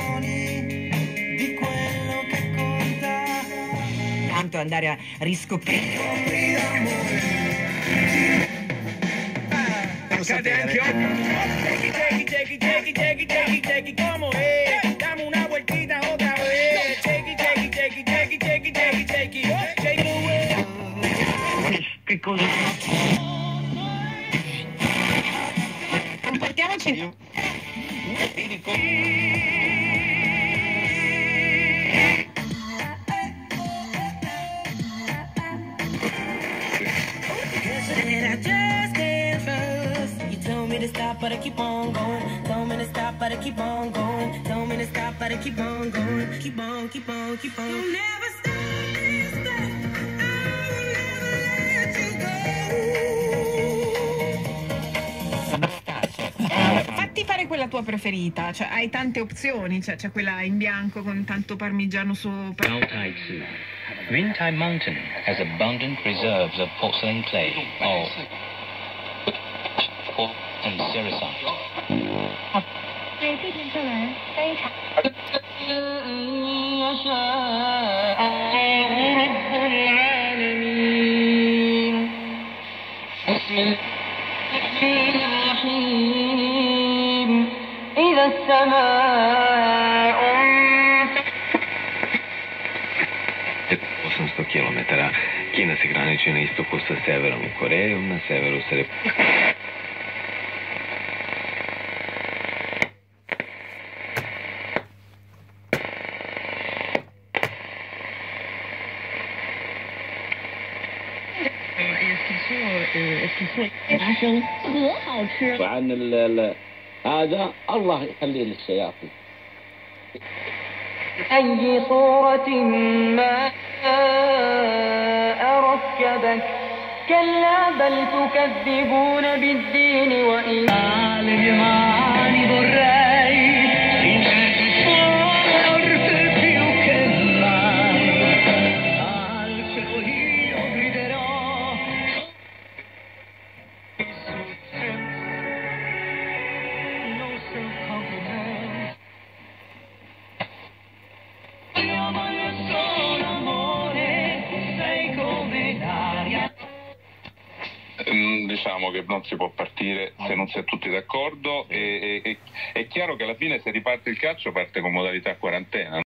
emozioni di quello che conta. Tanto andare a riscoprire. Cade anche oggi. ¿Cómo es? Dame una vueltita otra vez. Shake it away. Che cosa? Comportiamoci. To stop, but I keep on going. Told me to stop, but I keep on going. Told me to stop, but I keep on going. Keep on, keep on, keep on. You'll never stop this thing. I will never let you go. Fatti fare quella tua preferita, cioè hai tante opzioni, cioè c'è quella in bianco con tanto parmigiano sopra. Rintai Mountain has abundant reserves of porcelain clay, and ceresite. 对，地震出来非常。 800 km. Kina se graniči na istoku sa severom i Korejom, na severu sa وعن هذا الله يخليه للشياطين. أي صورة ما أركبك كلا بل تكذبون بالدين وإن Diciamo che non si può partire se non si è tutti d'accordo e è chiaro che alla fine se riparte il calcio parte con modalità quarantena.